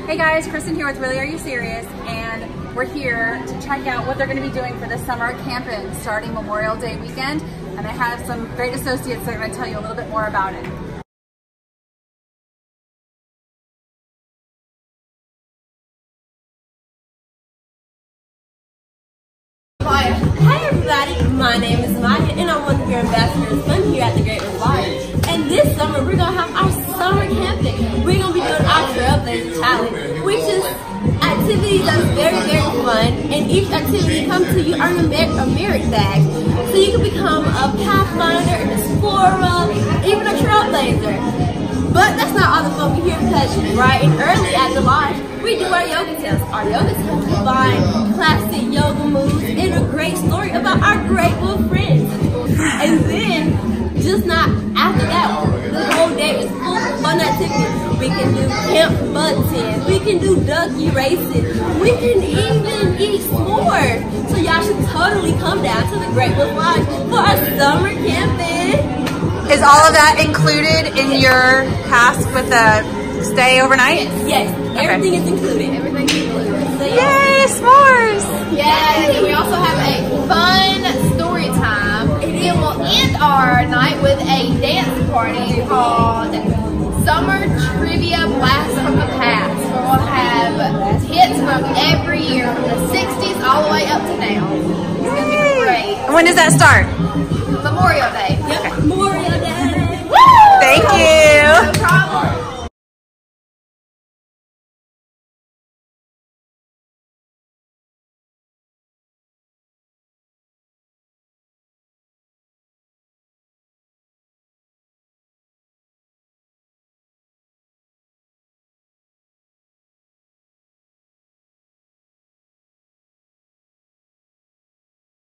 Hey guys, Kristen here with Really Are You Serious? And we're here to check out what they're going to be doing for the summer camping starting Memorial Day weekend. And I have some great associates that are going to tell you a little bit more about it. Hi everybody, my name is Maya and I'm one of your ambassadors fun here at the Great Revive. And this summer we're going to have our summer camping. We're going to be doing our Trailblazer Challenge, which is activities that's very, very fun. And each activity comes to you earn a merit badge. So you can become a pathfinder, an explorer, even a trailblazer. But that's not all the fun we here because bright and early at the lodge, we do our yoga tests. Our yoga tests combine classic yoga moves and a great story about our great little friends. And then, just not after that, the whole day is full of fun activities. We can do camp button, we can do ducky races, we can even eat s'mores. So y'all should totally come down to the Great Wolf Lodge for our summer camping. Is all of that included in your pass with a stay overnight? Yes, everything is included. Everything's included. So, yay, s'mores! Yeah, and we also have a fun story time. It will end our night with a dance party called Summer Trivia Blast from the Past, where we'll have hits from every year, from the 60s all the way up to now. It's going to be great. When does that start? Memorial Day.